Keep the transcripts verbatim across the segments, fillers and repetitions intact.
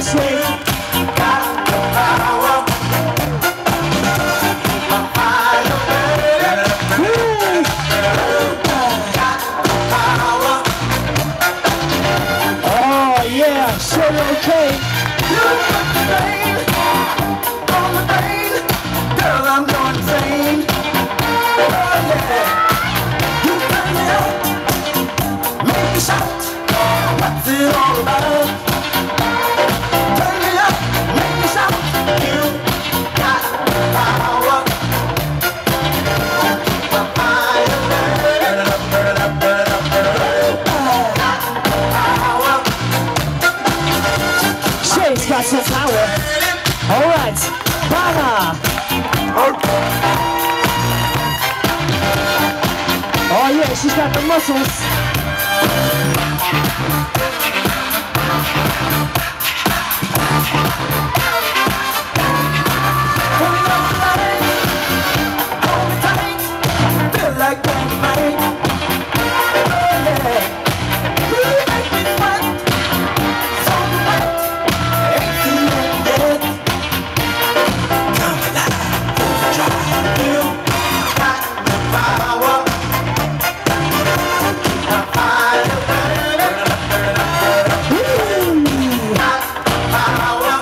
say, got the power. My fire burning. Woo! Got the power. Oh yeah, Sugar Cane. You put the rain on the rain, girl, I'm going insane. Oh yeah, you turn me up, make me shout. What's it all about? Turn me up, make me shout. You got the power. Keep my fire burning. Burn up, burn up, burn up, burn up. Got the power. Shay's got some power. All right, Bana. Oh yeah, she's got the muscles. Feel like dynamite. Oh yeah, you make me sweat, so wet, ain't seen it yet. Come alive, overdrive. You got the power. Keep my fire burning. Got the power.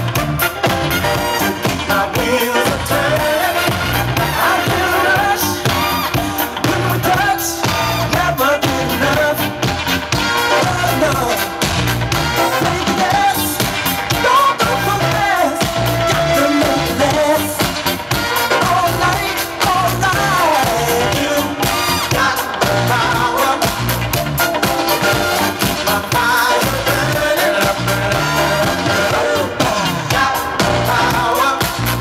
Keep my wheels a turning. I feel a rush when we touch. Never get enough. Oh no, baby, yes. Don't go so fast. Got to make it last. All night, all night. You got the power. Keep my fire burning. Got the power.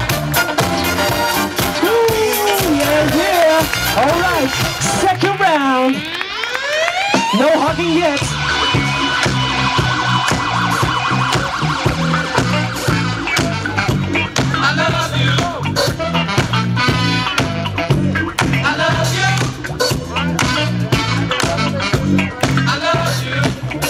Ooh, yeah, yeah. All right, second round. No hugging yet. I love you. I love you. I love you.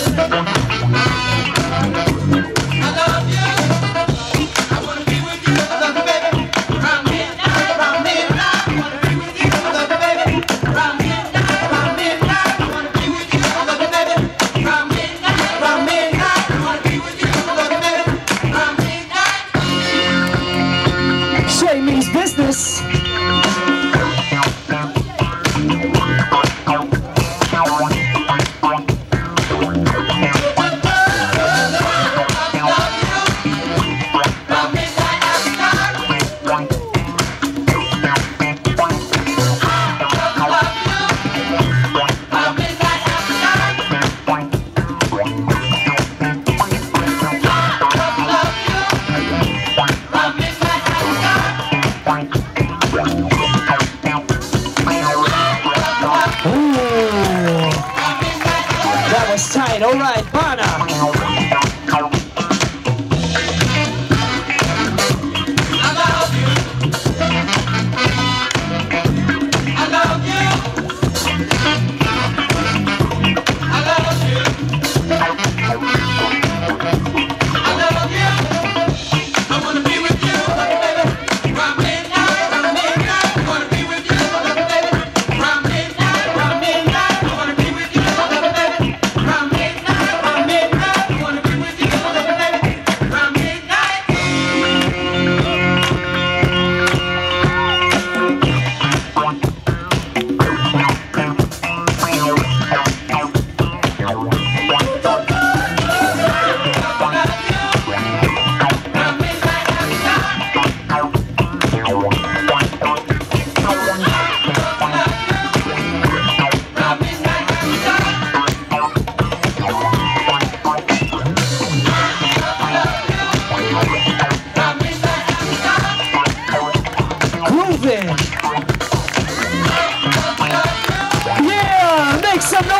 I love you. I wanna be with you, I love you, baby. Round midnight, round midnight. I wanna be with you, I love you, baby. Round midnight, round midnight. I wanna be with you, I love you, baby. Round midnight, round midnight. I wanna be with you, I love you, baby. Round midnight. Shay means business. Ooh, that was tight. All right, Bana. I love you. I love you. I love you. I love you. I wanna be with you, baby. Round midnight, round midnight. I wanna be with you, baby. Round midnight, round midnight. I wanna be with you, baby. Round midnight, round midnight. I wanna be with you, baby. Round midnight. Grooving. Yeah, make some noise.